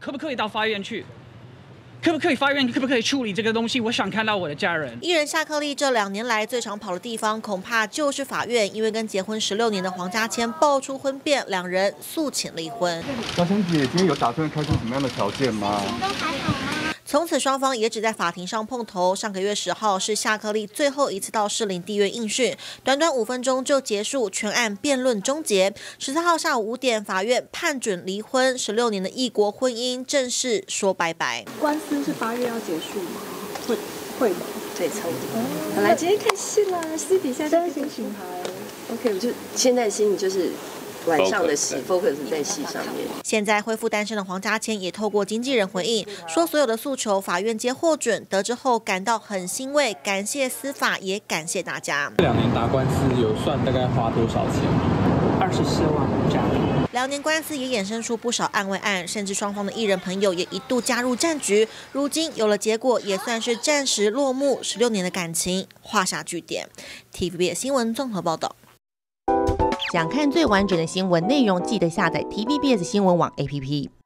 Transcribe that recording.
可不可以到法院去？可不可以法院可不可以处理这个东西？我想看到我的家人。 艺人夏克立这2年来最常跑的地方，恐怕就是法院，因为跟结婚16年的黄家千爆出婚变，2人诉请离婚。 家千姐今天有打算开出什么样的条件吗？ 心情都还好吗？ 从此双方也只在法庭上碰头。上个月10号是夏克立最后一次到士林地院应讯，短短5分钟就结束，全案辩论终结。14号下午5点，法院判准离婚，16年的异国婚姻正式说拜拜。 官司是8月要结束吗？会吗？ 对，差不多。本来今天看戏啦，私底下在心情还 OK， 我就现在心里就是晚上的戏 ，focus 在戏上面。 现在恢复单身的黄家千也透过经纪人回应说，所有的诉求法院皆获准，得知后感到很欣慰，感谢司法，也感谢大家。 这2年打官司有算大概花多少钱吗 24万加币。 2年官司也衍生出不少案外案，甚至双方的艺人朋友也一度加入战局。如今有了结果，也算是暂时落幕，16年的感情画下句点。TVBS 新闻综合报道。 想看最完整的新闻内容，记得下载 TVBS 新闻网 APP。